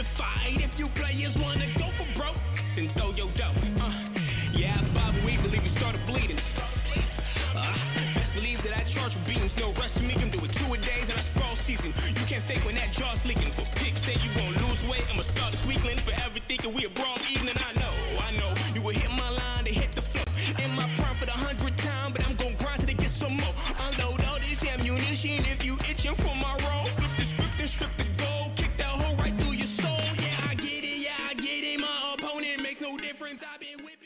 to fight. If you players wanna go for broke, then throw your dough. Yeah, Bobby, we believe we started bleeding. Best believe that I charge for beatings. No rush to make him do it 2 a days and I sprawl season. You can't fake when that jaw's leaking. For picks say you gon' lose weight, I'ma start this weekend. Forever thinking we a brawl evening. I know you will hit my line to hit the floor. In my prime for the 100th time, but I'm gon' grind to get some more. Unload all this ammunition if you itching for my role. Flip the script and strip the gold. Kick that hole right through your soul. Yeah, I get it, my opponent makes no difference. I've been whipping.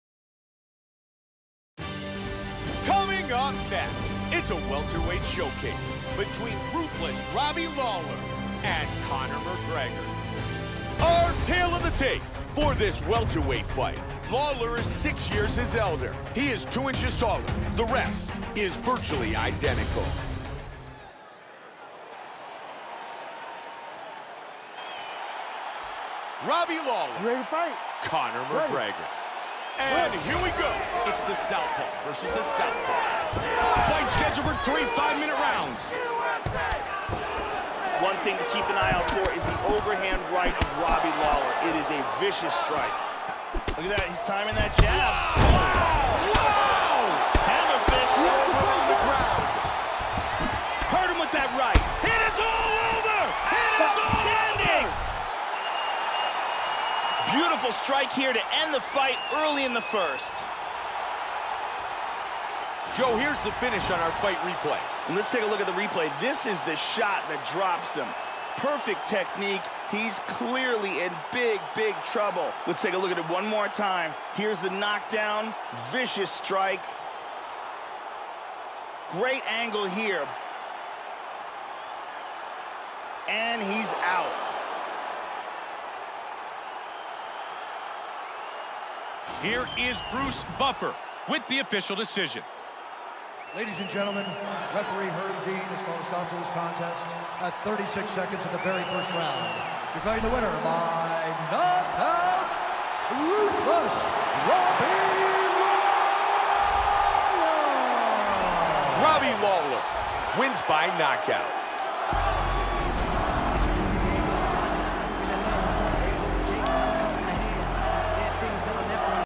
Coming up next, it's a welterweight showcase between ruthless Robbie Lawler and Conor McGregor. Our tale of the tape for this welterweight fight. Lawler is 6 years his elder. He is 2 inches taller. The rest is virtually identical. Robbie Lawler. You ready to fight? Conor McGregor. And here we go. It's the Southpaw versus the Southpaw. Fight scheduled for 3 5-minute rounds. One thing to keep an eye out for is the overhand right of Robbie Lawler. It is a vicious strike. Look at that, he's timing that jab. Wow! Hammer fist Over on the ground. Hurt him with that right. It is all over! It is standing! Beautiful strike here to end the fight early in the first. Joe, here's the finish on our fight replay. And let's take a look at the replay. This is the shot that drops him. Perfect technique. He's clearly in big, big trouble. Let's take a look at it one more time. Here's the knockdown. Vicious strike. Great angle here. And he's out. Here is Bruce Buffer with the official decision. Ladies and gentlemen, referee Herb Dean has called a stop to this contest at 36 seconds of the very first round. Declaring the winner by knockout, ruthless Robbie Lawler. Robbie Lawler wins by knockout.